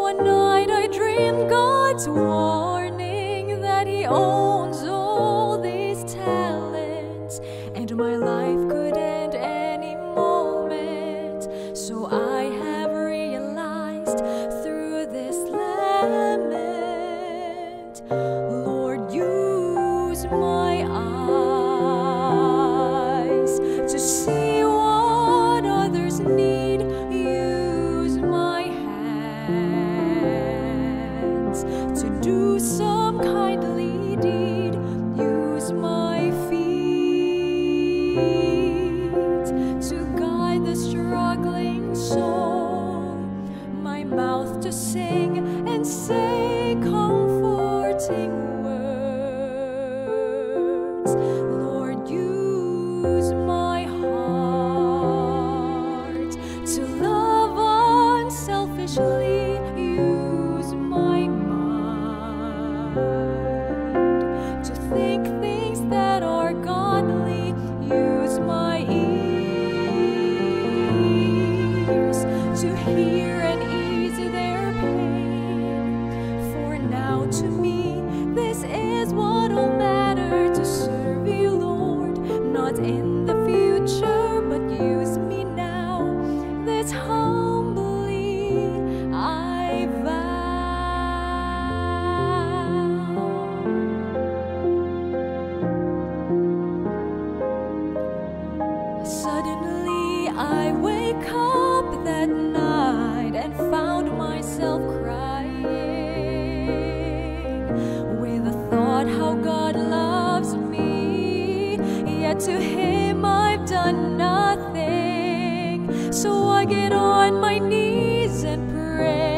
one night I dreamed God's warning that He owns all these talents, and my life could end any moment. So I have realized through this lament, Lord, use my eyes to see what others need. Use my hands to do some kindly deed. Use my feet to guide the struggling soul, my mouth to sing and say comforting words. Lord, use my heart to love unselfishly. Use my mind to think things that are godly. Use my ears to hear and ease their pain. For now to me this is what will matter, to serve you, Lord, not in the future, but use me now. This humbly I vow. Suddenly I wake up that night and found myself crying, with the thought how God loves me, yet to Him I've done nothing. So I get on my knees and pray.